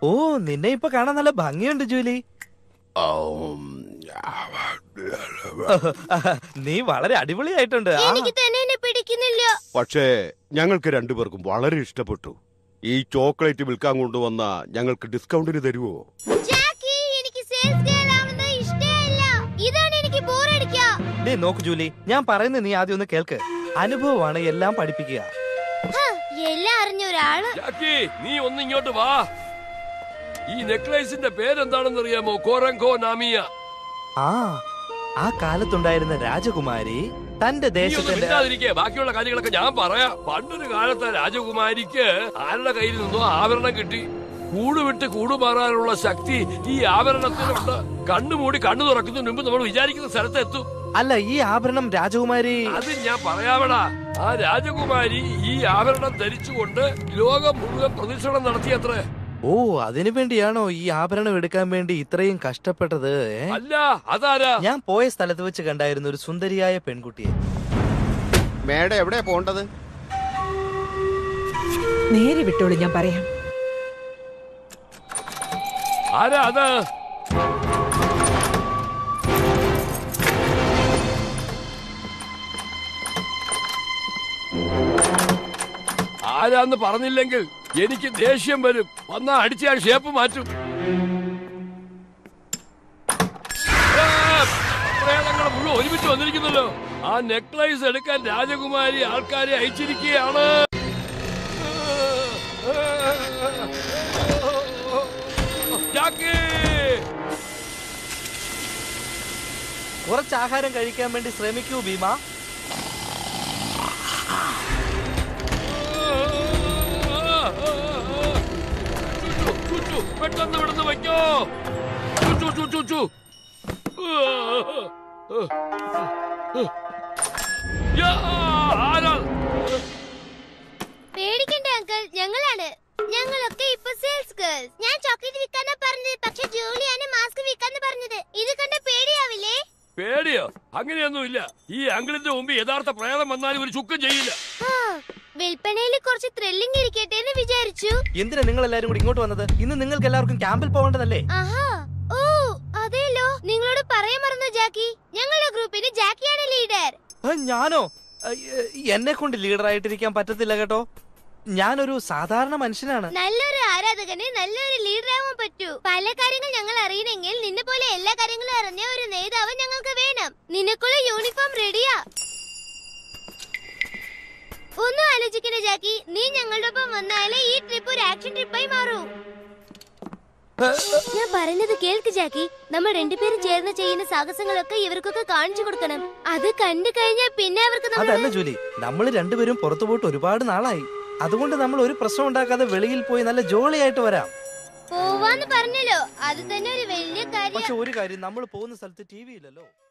ഓ, നിന്നെ ഇപ്പൊ കാണാൻ നല്ല ഭംഗിയുണ്ട് ജൂലി. നീ വളരെ അടിപൊളിയായിട്ടുണ്ട്. എനിക്ക് തന്നെ എന്നെ പിടിക്കുന്നില്ല. പക്ഷേ ഞങ്ങൾക്ക് രണ്ടുപേർക്കും വളരെ ഇഷ്ടപ്പെട്ടു. ഈ ചോക്ലേറ്റ് വിൽക്കാൻ കൊണ്ടുവന്ന ഞങ്ങൾക്ക് ഡിസ്കൗണ്ടിന് തരുമോ? ജാക്കി, എനിക്ക് സെയിൽസ് ഗേൾ ആവുന്നത് ഇഷ്ടമല്ല. ഇതാണ് എനിക്ക് ബോറടിക്കുക. ഡേ നോക്ക് ജൂലി, ഞാൻ പറയുന്നത് നീ ആദ്യം ഒന്ന് കേൾക്ക്. അനുഭവമാണ് എല്ലാം പഠിപ്പിക്കുക. എല്ലാം അറിഞ്ഞ ഒരാള്. ജാക്കി, നീ ഒന്ന് ഇങ്ങോട്ട് വാ. ഈ നെക്ലേസിന്റെ പേരെന്താണെന്ന് അറിയാമോ? കോറങ്കോ നാമിയ. ആ കാലത്തുണ്ടായിരുന്ന രാജകുമാരി തന്റെ ദേശത്തിന്റെ ബാക്കിയുള്ള കാര്യങ്ങളൊക്കെ ഞാൻ പറയാം. പണ്ടൊരു കാലത്ത് രാജകുമാരിക്ക് ആരുടെ കയ്യിൽ നിന്നോ ആഭരണം കിട്ടി. കൂടുവിട്ട് കൂടുമാറാനുള്ള ശക്തി ഈ ആഭരണത്തിനുണ്ട്. കണ്ണുമൂടി കണ്ണു തുറക്കുന്നതിന് മുമ്പ് നമ്മൾ വിചാരിക്കുന്ന സ്ഥലത്ത് എത്തും. അല്ല, ഈ ആഭരണം രാജകുമാരി... അത് ഞാൻ പറയാവടാ. ആ രാജകുമാരി ഈ ആഭരണം ധരിച്ചുകൊണ്ട് ലോകം മുഴുവൻ പ്രദക്ഷിണം നടത്തിയത്രേ. ഓ, അതിനു വേണ്ടിയാണോ ഈ ആഭരണം എടുക്കാൻ വേണ്ടി ഇത്രയും കഷ്ടപ്പെട്ടത്? അല്ല, അതാരാ? ഞാൻ പോയ സ്ഥലത്ത് വെച്ച് കണ്ടായിരുന്നു ഒരു സുന്ദരിയായ പെൺകുട്ടിയെ. മേഡം എവിടെയാ പോണ്ടത്? നേരെ വിട്ടോളൂ, ഞാൻ പറയാം. ആരാ അത്? ആരാന്ന് പറഞ്ഞില്ലെങ്കിൽ എനിക്ക് ദേഷ്യം വരും. വന്നാ അടിച്ച ഷേപ്പ് മാറ്റും. പ്രേതങ്ങൾ മുഴുവൻ ഒരുമിച്ച് വന്നിരിക്കുന്നല്ലോ. ആ നെക്ലേസ് എടുക്കാൻ രാജകുമാരി ആൾക്കാരെ അയച്ചിരിക്കുകയാണ്. കുറച്ച് ആഹാരം കഴിക്കാൻ വേണ്ടി ശ്രമിക്കൂ ഭീമ. പെട്ടെന്ന് വിടുന്ന് വെക്കോ. പേടിക്കണ്ട അങ്കിൾ, ഞങ്ങളാണ്. ഞങ്ങളൊക്കെ ഇപ്പൊ സെയിൽസ് ഗേൾസ്. ഞാൻ ചോക്ലേറ്റ് വിൽക്കാനാ പറഞ്ഞത്, പക്ഷെ ജൂലിയാണ് മാസ്ക് വിൽക്കാന്ന് പറഞ്ഞത്. ഇത് കണ്ട പേടിയാവില്ലേ? പേടിയോ? അങ്ങനെയൊന്നുമില്ല. ഈ അങ്കിളിന്റെ മുമ്പ് യഥാർത്ഥ പ്രേതം വന്നാലും ഒരു ചുക്കും ചെയ്യില്ല. വിൽപ്പനയിൽ കുറച്ച് ത്രില്ലിംഗ് ഇരിക്കട്ടെ എന്ന് വിചാരിച്ചു. എന്തിനാ നിങ്ങൾ എല്ലാരും കൂടി ഇങ്ങോട്ട് വന്നത്? ഇന്ന് നിങ്ങൾക്ക് എല്ലാവർക്കും ക്യാമ്പിൽ പോകേണ്ടതല്ലേ? ഓ അതെല്ലോ, നിങ്ങളോട് പറയാൻ മറന്നു ജാക്കി. ഞങ്ങളുടെ ഗ്രൂപ്പിന് ജാക്കിയാണ് ലീഡർ. ഞാനോ? എന്നെ കൊണ്ട് ലീഡർ ആയിട്ടിരിക്കാൻ പറ്റത്തില്ല കേട്ടോ. ഞാനൊരു സാധാരണ മനുഷ്യനാണ്. നല്ലൊരു ആരാധകന് നല്ലൊരു ലീഡർ ആവാൻ പറ്റൂ. പല കാര്യങ്ങൾ ഞങ്ങൾ അറിയണമെങ്കിൽ നിന്നെ പോലെ എല്ലാ കാര്യങ്ങളും അറിഞ്ഞ ഒരു നേതാവ് ഞങ്ങൾക്ക് വേണം. നിനക്കുള്ള യൂണിഫോം റെഡിയാ. ഒന്നും ആലോചിക്കണേ ജാക്കി, നീ ഞങ്ങളുടെ ഒപ്പം വന്നാലേ ഈ ട്രിപ്പ് ഒരു ആക്ഷൻ ട്രിപ്പായി മാറൂ. ഞാൻ പറയുന്നത് കേൾക്ക് ജാക്കി. നമ്മൾ രണ്ടുപേരും ചേർന്ന് ചെയ്യുന്ന സാഹസങ്ങളൊക്കെ ഇവർക്കൊക്കെ കാണിച്ചു കൊടുക്കണം. അത് കണ്ടു കഴിഞ്ഞാൽ പിന്നെ അവർക്ക്... അതല്ല ജൂലി, നമ്മൾ രണ്ടുപേരും പുറത്തു പോയിട്ട് ഒരുപാട് നാളായി. അതുകൊണ്ട് നമ്മൾ ഒരു പ്രശ്നം ഉണ്ടാക്കാതെ വെളിയിൽ പോയി നല്ല ജോളിയായിട്ട് വരാം. പോവാന്ന് പറഞ്ഞല്ലോ, അത് തന്നെ ഒരു വലിയ കാര്യം. പക്ഷെ ഒരു കാര്യം, നമ്മൾ പോകുന്ന സ്ഥലത്ത് ടി വി ഇല്ലല്ലോ.